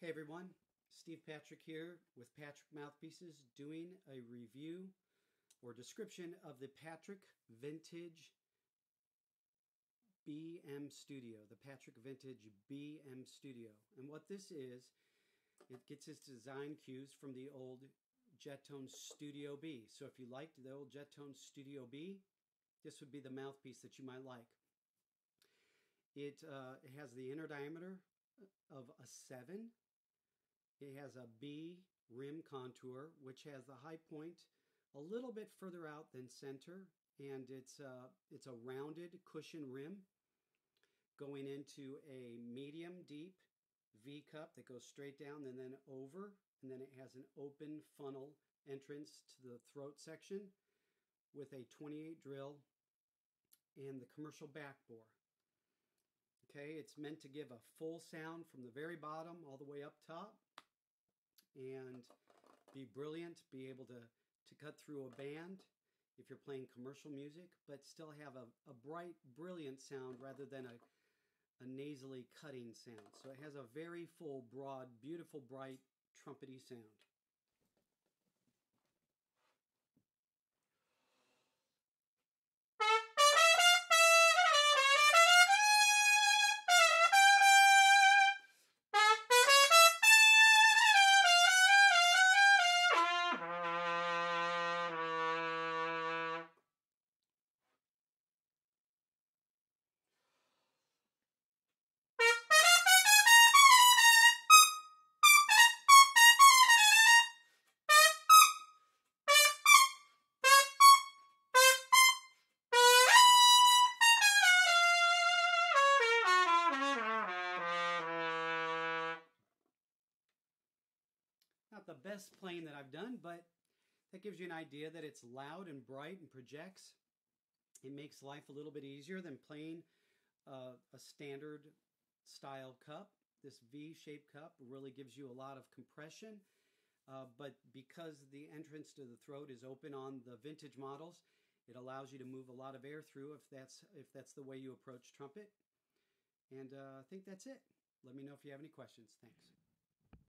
Hey everyone, Steve Patrick here with Patrick Mouthpieces doing a review or description of the Patrick Vintage BM Studio, the Patrick Vintage BM Studio. And what this is, it gets its design cues from the old Jettone Studio B. So if you liked the old Jettone Studio B, this would be the mouthpiece that you might like. It has the inner diameter of a 7. It has a B rim contour, which has the high point a little bit further out than center, and it's a rounded cushion rim going into a medium deep V cup that goes straight down and then over, and then it has an open funnel entrance to the throat section with a 28 drill and the commercial back bore. Okay, it's meant to give a full sound from the very bottom all the way up top and be brilliant, be able to cut through a band if you're playing commercial music, but still have a bright, brilliant sound rather than a nasally cutting sound. So it has a very full, broad, beautiful, bright, trumpety sound. Not the best playing that I've done, but that gives you an idea that it's loud and bright and projects. It makes life a little bit easier than playing a standard style cup. This V-shaped cup really gives you a lot of compression, but because the entrance to the throat is open on the vintage models, it allows you to move a lot of air through if that's the way you approach trumpet. And I think that's it. Let me know if you have any questions. Thanks.